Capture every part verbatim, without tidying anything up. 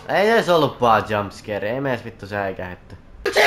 Ei edes ollut paha jumpscare, ei mees vittu säikähetty.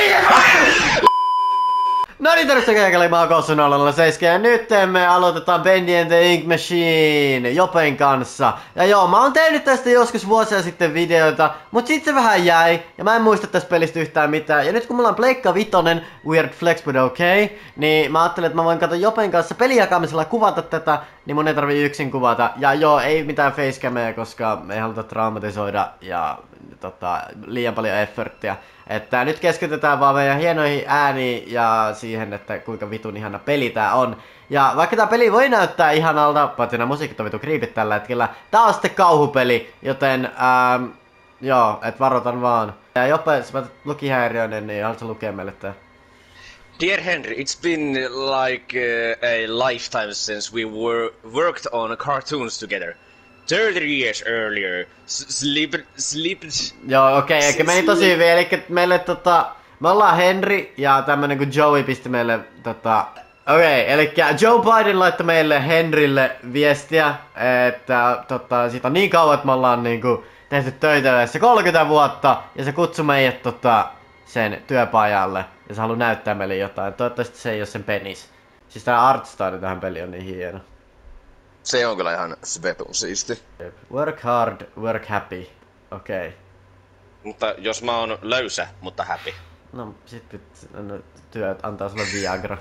No niin, tervetuloa kaikille, mä oon Kossu nolla nolla seitsemän ja nyt me aloitetaan Bendy and the Ink Machine Jopen kanssa. Ja joo, mä oon tehnyt tästä joskus vuosia sitten videoita, mut sit se vähän jäi ja mä en muista tästä pelistä yhtään mitään. Ja nyt kun mulla on Pleikka Vitonen, Weird Flex but okay, niin mä ajattelin, että mä voin katsoa Jopen kanssa pelijakamisella kuvata tätä, niin mun ei tarvii yksin kuvata. Ja joo, ei mitään facecameja, koska me ei haluta traumatisoida ja tota, liian paljon efforttia. Että nyt keskitytään vaan meidän hienoihin ääniin ja siihen, että kuinka vitun ihana peli tää on. Ja vaikka tää peli voi näyttää ihanalta, paitsi nää musiikit on vitu creepit tällä hetkellä, tää on sitten kauhupeli, joten ähm, joo, et varoitan vaan. Ja Jope, sä oot lukihäiriöinen, niin haluatko lukea meille tää? Dear Henry, it's been like uh, a lifetime since we were worked on cartoons together. thirty years earlier. Sleep, sleep. Joo, okei, okay, eikä meni tosi hyvin, eli meille tota, me ollaan Henry ja tämmönen kuin Joey pisti meille tota, okei, okay, eli Joe Biden laittoi meille Henrylle viestiä, että tota, siitä on niin kauan, että me ollaan niinku tehty töitä yhdessä kolmekymmentä vuotta ja se kutsui meidät tota, sen työpajalle ja se haluaa näyttää meille jotain. Toivottavasti se ei oo sen penis. Siis tää artstyle tähän peliin on niin hieno. Se on kyllä ihan svepun siisti. Work hard, work happy. Okei. Okay. Mutta jos mä oon löysä, mutta happy. No sit no, työt antaa sulle Viagra.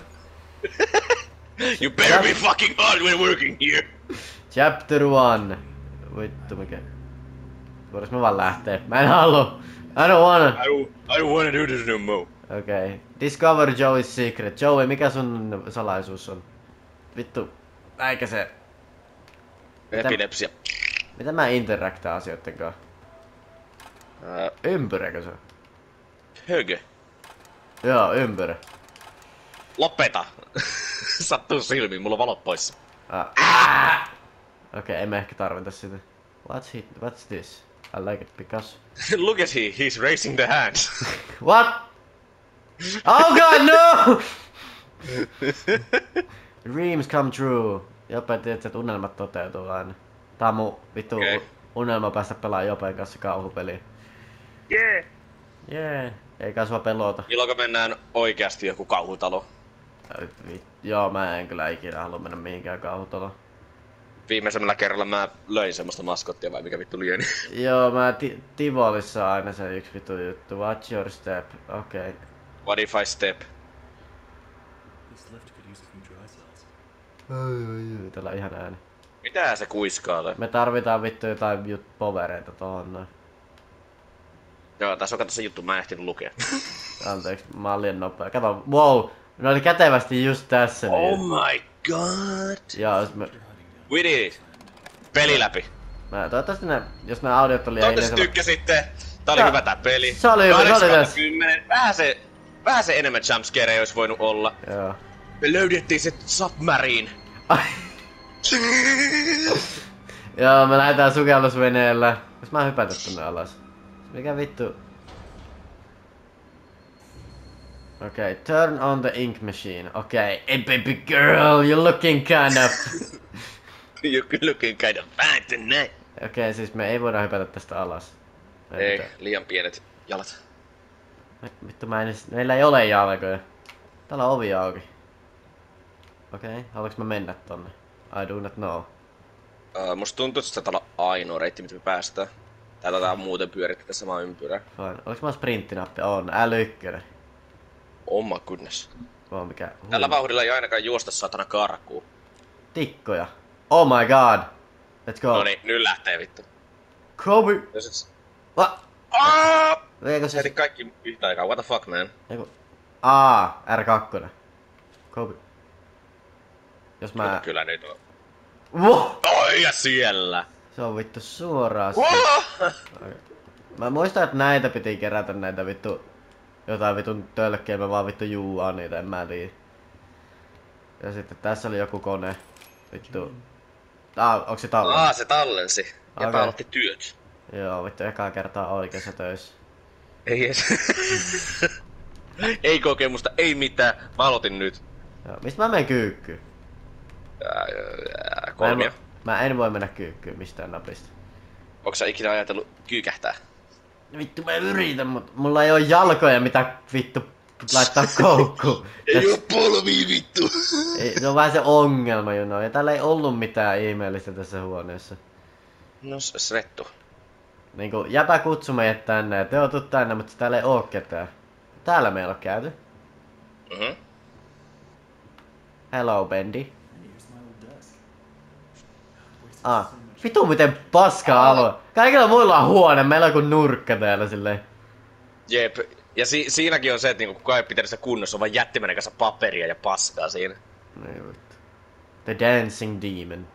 You better be fucking hard when working here! Chapter one. Vittu mikä. Voidais mä vaan lähtee? Mä en halua. I don't wanna. I don't, I don't wanna do this no more. Okei. Okay. Discover Joey's secret. Joey, mikä sun salaisuus on? Vittu. Äikä se. Epilepsia. Miten mä interaktaan asioitten kanssa? Ää... Ympyräkö se on? Högö. Joo, ympyrä. Lopeta! Sattuu silmiin, mulla on valot poissa. Ah. Okei, okay, emme ehkä tarvita sitä. What's, he, what's this? I like it because... Look at he, he's raising the hands. What? Oh god, no! Dreams come true. Jope, tiedät, että unelmat toteutuu aina. Tää on mun vittu okay. Unelma päästä pelaamaan Jopen kanssa kauhupeliä. Yeah! Yeah, eikä sua pelota. Milloinko mennään oikeasti joku kauhutalo? Joo, mä en kyllä ikinä halua mennä mihinkään kauhutaloon. Viimeisemmällä kerralla mä löin semmoista maskottia vai mikä vittu lieni. Joo, mä ti Tivolissa on aina se yksi vittu juttu. Watch your step. Okei. Okay. What if I step? Täällä on ihan ääni. Mitä se kuiskaalee? Me tarvitaan vittu jotain jut povereita tohon noin. Joo, tässä on kato se juttu, mä en ehtinyt lukea. Anteeksi, mä oon liian nopea. Kato, wow! Ne oli kätevästi just tässä. Oh niin. my god! Joo, jos me... We did it! Peli läpi. Mä toivottavasti ne, jos nää audiot oli Toivottavasti tykkäsitte. Tää oli ja, hyvä tää peli. Se oli hyvä, se oli tässä. Vähän se, vähän se enemmän jumpscareja olisi voinut olla. Joo. Me löydettiin se submarine. Joo, me lähdetään sukellusveneellä. Jos mä hypätä tonne alas. Mikä vittu? Okei, okay, turn on the ink machine. Okei, okay. Hey baby girl, you're looking kind of... You're looking kind of fine tonight. Okei, okay, siis me ei voida hypätä tästä alas. Me ei, pitää. Liian pienet jalat. Vittu mä en edes... Meillä ei ole jalkoja. Täällä on ovi auki. Okei, okay, haluanko mä mennä tonne? I do not know. Uh, musta tuntuu, että se taitaa olla ainoa reitti, mitä me päästään. Täällä tää on muuten pyörittää samaa ympyrää. Fine. Oliks mä sprinttinappi? On. L yksi. Oh my goodness. Oh, mikä? Hui. Tällä vauhdilla ei ainakaan juosta satana karkuun. Tikkoja. Oh my god. Let's go. Noniin, nyt lähtee vittu. Kobe. Jos What? Aaaa! Eikö se... Heti kaikki yhtä aikaa, what the fuck man? Eiku... Aa, R kaksi. Kobe. Jos mä... Kyllä, kyllä nyt on. Wow! Oi ja siellä! Se on vittu suoraan. Wow! Mä muistan, että näitä piti kerätä näitä vittu... Jotain vitun tölkkiä, mä vaan vittu juuaan niitä, en mä tiedä. Ja sitten tässä oli joku kone. Vittu. Ah, onks se tallensi? Aa, se tallensi. Ja Okay. aloitti työt. Joo, vittu ekaa kertaa oikeassa töissä. Ei edes. Ei kokemusta, ei mitään. Mä aloitin nyt. Joo, mistä mä menen kyykkyyn? Kolmio. Mä en, mä en voi mennä kyykkyyn mistään napista. Onko sä ikinä ajatellut kyykähtää? Vittu mä yritän, mut mulla ei oo jalkoja mitä vittu laittaa koukkuun. Ei oo polvii vittu. Ei, se on vähän se ongelma, you know. Ja täällä ei ollut mitään ihmeellistä tässä huoneessa. No srettu. Niinku jäpä kutsu meidät tänne ja te oot tuu tänne, mutta täällä ei oo ketään. Täällä meillä on käyty. Mhm. Hello, Bendy. Ah, vitu miten paska alue. Kaikilla muilla on huone, meillä on kuin nurkka täällä silleen. Jep. Ja si siinäkin on se, että niinku kukaan ei pitänyt sitä kunnossa, on vaan jättimäinen kanssa paperia ja paskaa siinä. Niin vittu. The Dancing Demon.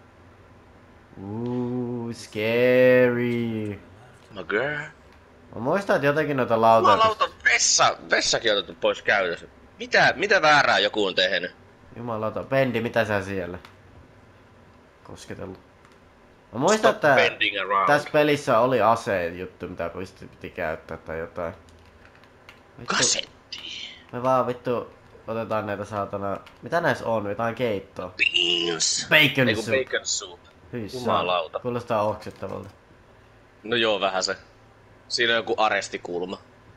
Ooh, scary. No girl. Mä muistan, että jotenkin noita lautoja... Jumalauta, vessa, vessakin on otettu pois käytössä. Mitä, mitä väärää joku on tehnyt? Jumalauta, Bendy, mitä sä siellä? Kosketellut. Mä muistan, Stop että bending around. tässä pelissä oli aseen juttu, mitä piti, piti käyttää tai jotain. Vittu, Kasetti. me vaan vittu otetaan näitä saatana... Mitä näissä on? Jotain keittoa. Beans. Bacon Eiku soup. bacon soup. Hyi Jumalauta. Kuulostaa oksettavalta. No joo, vähän se. Siinä on joku arestikulma.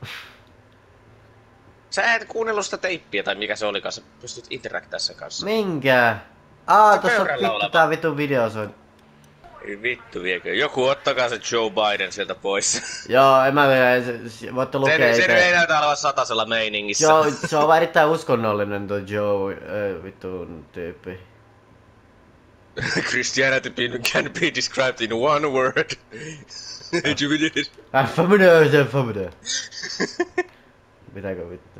Sä et kuunnellut sitä teippiä tai mikä se olikaan, sä pystyt interaktää sen kanssa. Minkä? Aa, tossa on pöydällä vittu oleva. tää vittu video soi. Ei vittu viekö. Joku ottakaa se Joe Biden sieltä pois. Joo, en mä tiedä, se- se- voitte lukea Se, se itse. ei näytä olevan satasella meiningissä. Joo, se on erittäin uskonnollinen tuo Joe, äh, vittu tyyppi. Christianity can be described in one word. Jubilees. Affamida, se affamida. Mitäkö vittu?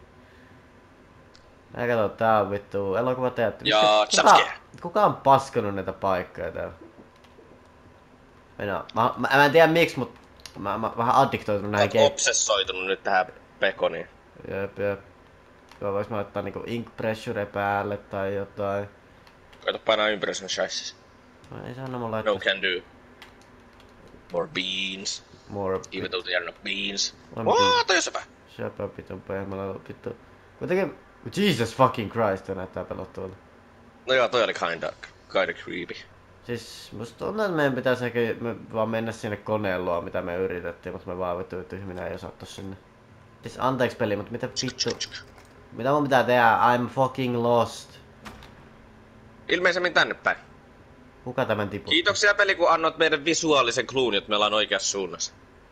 Mä katso, tää on vittu elokuvateatteri. Ja Kuka, jumpscare. kuka on paskanut näitä paikkoja täällä? Minä, mä, mä, mä en tiedä miksi, mut mä, mä vähän addiktoitunut näihin Oot keittoihin. obsessoitunut nyt tähän pekoniin. Jep, jep. Joo, vois mä laittaa niinku ink pressure päälle tai jotain. Koita painaa impression chassis. No, ei saa mulla laittaa No can do. More beans. more... Even though they are not beans. On What? Toi sepä. Shapa pitun pehmällä vittu. Kuitenkin... Jesus fucking Christ, toi näyttää pelottavalta. No joo, toi oli kinda, kinda creepy. Siis musta tuntuu, että meidän pitäisi ehkä me vaan mennä sinne koneen luo, mitä me yritettiin, mutta me vaan vittu tyhminä ei osattu sinne. Siis anteeksi peli, mutta mitä vittu... Mitä mun pitää tehdä? I'm fucking lost. Ilmeisemmin tänne päin. Kuka tämän tiputti? Kiitoksia peli, kun annoit meidän visuaalisen kluun, että me ollaan oikeassa suunnassa.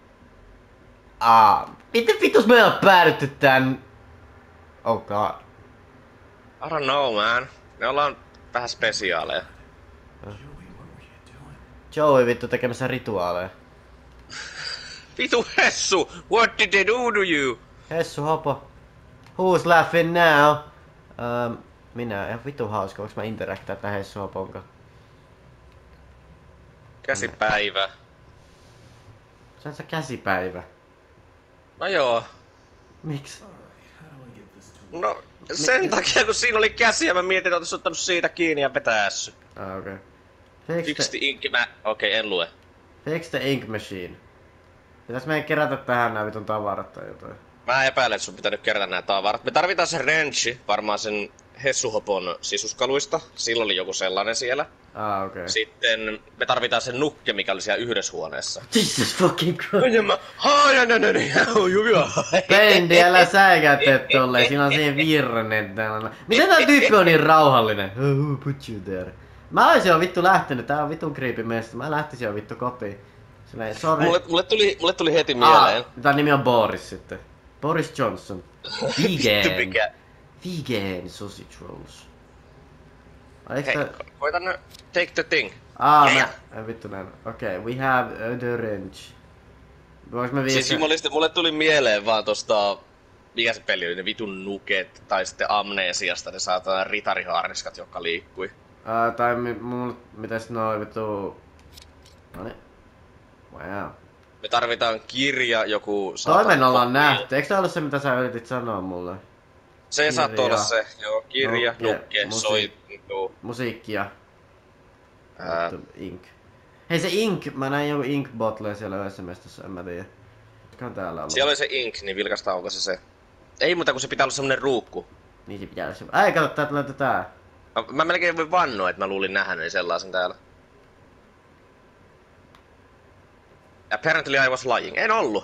Aa, miten vittus me ollaan päädytty tän... Oh god. I don't know, man. Me ollaan vähän spesiaaleja. Joey vittu tekemässä rituaaleja. Vitu Hessu! What did they do to you? Hessu hopo. Who's laughing now? Um, minä, ihan vitu hauska, voinko mä interaktaa tän Hessu hopon kanssa? Käsipäivä. Se on se käsipäivä. No joo. Miksi? No sen takia, kun siinä oli käsi ja mä mietin, että olis ottanut siitä kiinni ja vetäessy. Ah, okei. Okay. Fix, Fix the, the ink, mä... Okei, okay, en lue. fix the ink machine. Pitäis meidän kerätä tähän nää vitun tavarat tai jotain. Mä epäilen, että sun pitää nyt kerätä nää tavarat. Me tarvitaan se wrenchi, varmaan sen Hessuhopon sisuskaluista. Sillä oli joku sellainen siellä. Ah, okei. Okay. Sitten me tarvitaan se nukke, mikä oli siellä yhdessä huoneessa. Jesus fucking Christ. Ja mä... Haa, no, no, no, no, juvia. Pendi, älä säikää teet tolleen, siinä on siihen virranen tällainen. Miten tää tyyppi on niin rauhallinen? Oh, who put you there? Mä oisin jo vittu lähtenyt, tää on vitun creepy mesta. Mä lähtisin jo vittu kotiin. Silleen, sorry. Mulle, mulle, tuli, mulle tuli heti mieleen. Ah, tää nimi on Boris sitten. Boris Johnson. Vittu Vegan. mikä. Vegan sausage rolls. Ai, eiks Hei, tää... koita nyt take the thing. Ah, Yeah. mä... Ei vittu näin. Okei, okay, we have uh, the wrench. Voinko mä viedä... Siis jumaliste, mulle tuli mieleen vaan tosta... Mikä se peli oli, ne vitun nuket, tai sitten amnesiasta ne saatana ritariharniskat, jotka liikkui. Ah, tai mi, mulla... Mitäs noi vittu... Noni. Wow. Me tarvitaan kirja, joku... Toimen ollaan kopio. nähty. Eikö tää ollut se mitä sä yritit sanoa mulle? Se saattoi olla se, joo, kirja, Nukke, nukke, musi- soittu. Musiikkia. Ää, Vittu, ink. Hei se ink, mä näin joku ink bottle siellä yhdessä mestassa, en mä tiedä. Mikä on täällä ollut? siellä oli se ink, niin vilkastaan onko se se. Ei muuta, kun se pitää olla semmonen ruukku. Niin se pitää olla se. Ai kato, täältä löytyy tää. Mä, mä melkein voin vannoa, että mä luulin nähneeni sellaisen täällä. Apparently I was lying. En ollut.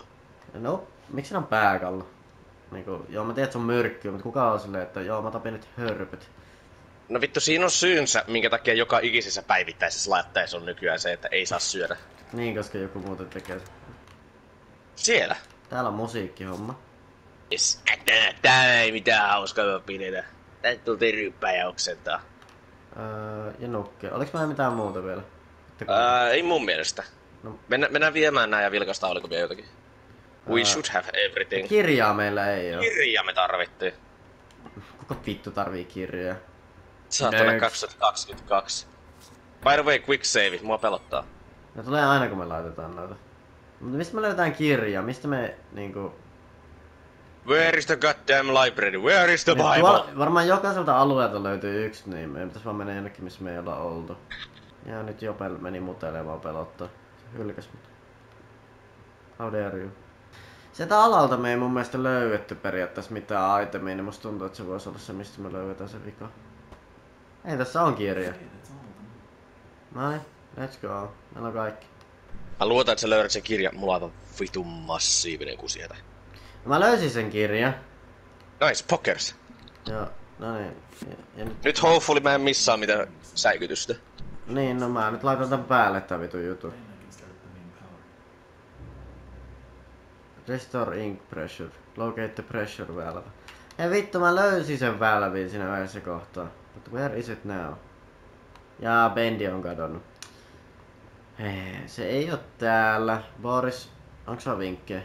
No, miksi ne on pääkallo? Niinku, joo mä tiedän, että se on myrkkyä, mutta kuka on silleen, että joo mä tapin nyt hörpyt. No vittu, siinä on syynsä, minkä takia joka ikisessä päivittäisessä laitteessa on nykyään se, että ei saa syödä. Niin, koska joku muuten tekee se. Siellä? Täällä on musiikkihomma. Yes. Tää, tää ei mitään hauskaa pidetä. Tää tultiin ryyppää ja oksentaa. Öö, ja nukke. Oliks meillä mitään muuta vielä? Ää, ei mun mielestä. No. Mennä, mennään viemään nää ja vilkaista oliko vielä jotakin. We uh, should have everything. Kirjaa meillä ei oo. Kirja me tarvittiin. Kuka vittu tarvii kirjoja? Saatana kaksituhattakaksikymmentäkaksi. By the way, quick save, mua pelottaa. Ne tulee aina kun me laitetaan noita. Mutta mistä me löydetään kirja? Mistä me niinku... Where is the goddamn library? Where is the Bible? Tuolla, varmaan jokaiselta alueelta löytyy yksi, niin meidän pitäis vaan mennä jonnekin missä me ei olla oltu. Ja nyt Jope meni mutelemaan pelottaa. Se hylkäs mut. How dare you? Sieltä alalta me ei mun mielestä löydetty periaatteessa mitään itemia, niin musta tuntuu, että se voisi olla se, mistä me löydetään se vika. Ei, tässä on kirja. Noniin, let's go. Meillä on kaikki. Mä luotan, että sä löydät sen kirjan. Mulla on aivan vitun massiivinen ku sieltä. No, mä löysin sen kirjan. Nice, pokers. Joo, no niin. Ja, ja nyt... Nyt hopefully mä en missaa mitään säikytystä. Niin, no mä nyt laitan tän päälle tää vitu jutu. Restore ink pressure. Locate the pressure valve. Ja vittu, mä löysin sen valvin siinä yhdessä kohtaa. But where is it now? Ja Bendi on kadonnut. Hei, se ei oo täällä. Boris, onks sulla vinkkejä?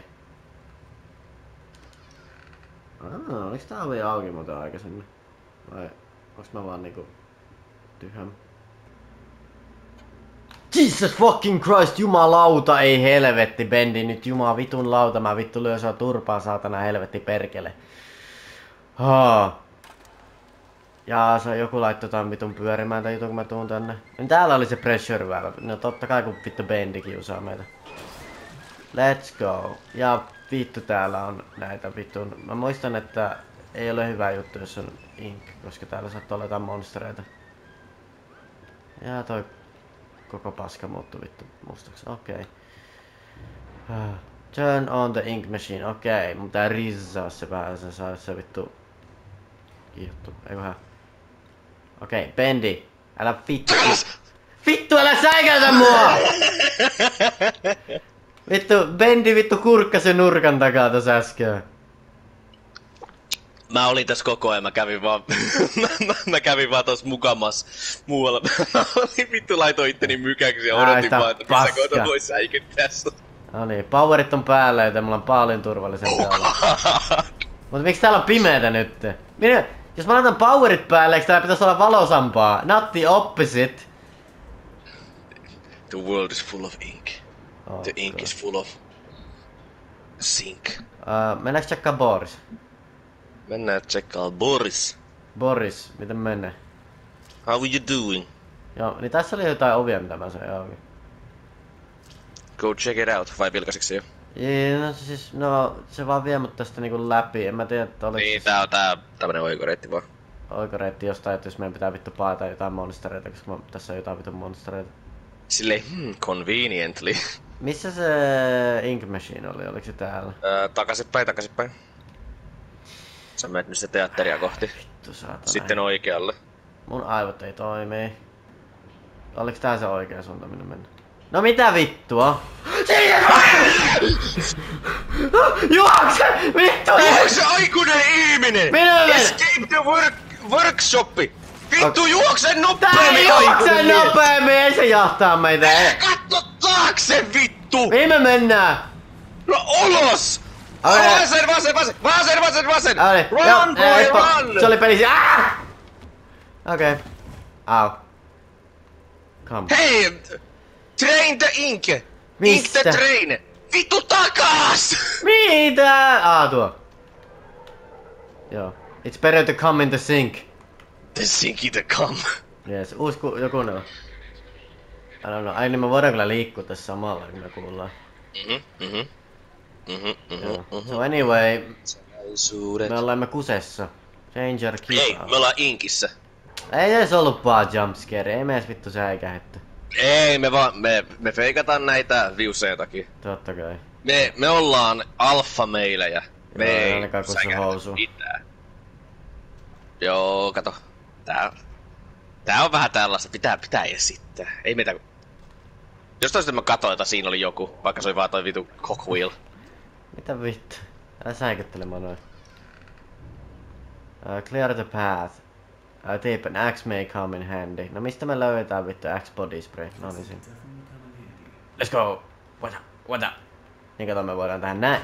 Ah, oliks tää ovi auki muuten aikaisemmin? Vai onks mä vaan niinku tyhjän? Jesus fucking Christ, jumalauta, ei helvetti, Bendi, nyt jumaa vitun lauta, mä vittu lyön sua turpaa, saatana helvetti perkele. Haa. Jaa, se joku laittoi tämän vitun pyörimään tai jutun kun mä tuun tänne. Niin täällä oli se pressure valve, no totta kai kun vittu Bendi kiusaa meitä. Let's go. Ja vittu täällä on näitä vitun, mä muistan että ei ole hyvä juttu jos on ink, koska täällä saattaa olla jotain monstereita. Ja toi koko paska muuttuu vittu mustaksi, okei. Okay. Turn on the ink machine, okei. Okay. Mun tää rizaa se vähän, se saa se vittu kiihottu, eiköhän. Okei, okay. Bendi, älä vittu. Vittu, älä säikäytä mua! Vittu, Bendi vittu kurkkasi nurkan takaa tossa äsken. Mä olin tässä koko ajan, mä kävin vaan, mä, mä, mä kävin vaan tossa mukamas muualla. Mä olin vittu laitoin itteni mykäksi ja odotin vaan, että missä kohta voi säikyttää sut. No niin, powerit on päällä, joten mulla on paljon turvallisempi olla. Mutta miksi täällä on pimeetä nyt? Minä, jos mä laitan powerit päälle, eikö täällä pitäisi olla valosampaa? Not the opposite. The world is full of ink. Oh, the ink God. is full of sink. Uh, mennäänkö tsekkaa Boris? Mennään tsekkaa Boris. Boris, miten menee? How are you doing? Joo, niin tässä oli jotain ovia, mitä mä sain auki. Go check it out, vai vilkasitko se jo? Jee, no siis, no se vaan vie mut tästä niinku läpi, en mä tiedä, että oliks... Niin, tää on tää tämmönen oikoreitti vaan. Oikoreitti jostain, että jos meidän pitää vittu paeta jotain monstereita, koska mä, tässä on jotain vittu monstereita. Silleen, hmm, conveniently. Missä se ink machine oli, oliko se täällä? Öö, takaisinpäin, takaisinpäin. Sä menet nyt sitä teatteria kohti. Vittu saatana. Sitten oikealle. Mun aivot ei toimi. Oliks tää se oikea suunta minne mennä? No mitä vittua? Juokse! Vittu! Juokse aikuinen ihminen! Minä menen! Escape the work, workshopi! Vittu Ok. juokse Tää nopeammin ei juokse aikuinen mies! nopeammin, ei se jahtaa meitä! Katso taakse vittu! Mihin me mennään? No ulos! Okei. Vasen, vasen, vasen, vasen, vasen, vasen! Oli. Run, boy, run! Se oli peli. Ah! Okei. Okay. Au. Come. Hei! Train the ink! Ink Mistä? the train! Vittu takas! Mitä? Ah, tuo. Joo. It's better to come in the sink. The sinky the come. Yes, uusi ku joku ne on. I don't know. Ai niin me voidaan kyllä liikkua tässä samalla, kun me kuullaan. Mhm, mhm. Mhm, Joo. mhm, So anyway, Suuret. me ollaan kusessa. Danger keep Ei, out. me ollaan inkissä. Ei edes ollut vaan jumpscare, ei me edes vittu säikähetty. Ei, me vaan, me, me feikataan näitä viuseja takia. Totta kai. Me, me ollaan alfameilejä. Me Joo, ei ainakaan kun se housu. mitään. Joo, kato. Tää, tää on vähän tällaista, pitää, pitää esittää. Ei meitä... Jos toista mä katsoin, että siinä oli joku, vaikka se oli vaan toi vitu cockwheel. Mitä vittu? Älä säikyttele mä noin. Uh, clear the path. Uh, tip an axe may come in handy. No mistä me löydetään vittu axe body spray? No niin siinä. Let's go! What up? What up? Niin kato, me voidaan tähän näin.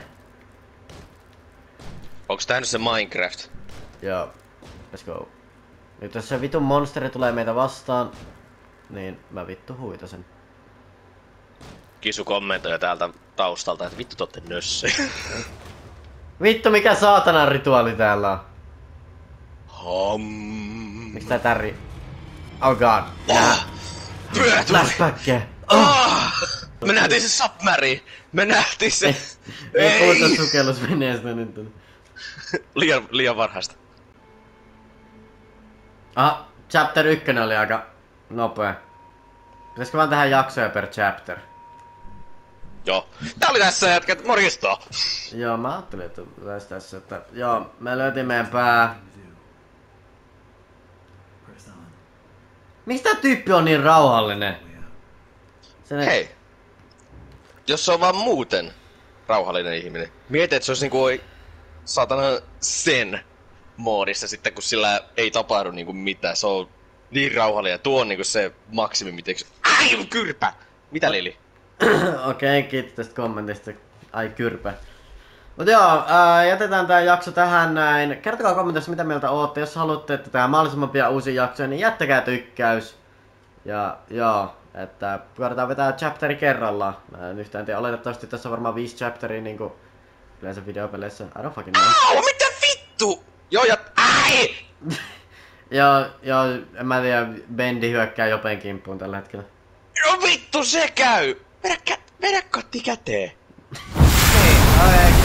Onks tää nyt se Minecraft? Joo. Let's go. Nyt jos se vitun monsteri tulee meitä vastaan, niin mä vittu huitasen. Kisu kommentoi täältä taustalta, että vittu totte nössö. Vittu mikä saatanan rituaali täällä on. Hom. Miks tää tärri? Oh god. Oh. Pyörä tuli. Flashbackia. Oh. Me nähtiin se submarine. Me nähtiin se. Ei puhuta sukellusveneestä nyt. liian, liian varhaista. Aha, chapter ykkönen oli aika nopea. Pitäisikö vaan tähän jaksoja per chapter? Joo. Tää oli tässä jätkät, morjesta! Joo, mä ajattelin, että tässä tässä, että joo, me löytiin meidän pää. Miksi tää tyyppi on niin rauhallinen? Sen Hei! Jos se on vaan muuten rauhallinen ihminen. Mieti, että se olisi niinku saatana sen moodissa sitten, kun sillä ei tapahdu niinku mitään. Se on niin rauhallinen. Tuo on niinku se maksimi, miten... Ai, kyrpä! Mitä Lili? Okei, okay, kiitos tästä kommentista. Ai kyrpä. Mut joo, ää, jätetään tää jakso tähän näin. Kertokaa kommenteissa mitä mieltä ootte. Jos haluatte, että tää mahdollisimman pian uusia jaksoja, niin jättäkää tykkäys. Ja joo, että koetetaan vetää chapteri kerrallaan. Mä en yhtään tiedä, oletettavasti tässä on varmaan viisi chapteria niinku yleensä videopeleissä. I don't fucking know. Au, mitä vittu? Joo ja... Ai! joo, joo, en mä tiedä, Bendi hyökkää Jopen kimppuun tällä hetkellä. No vittu, se käy! Vedä, kä- vedä kotti käteen! Hei, okei.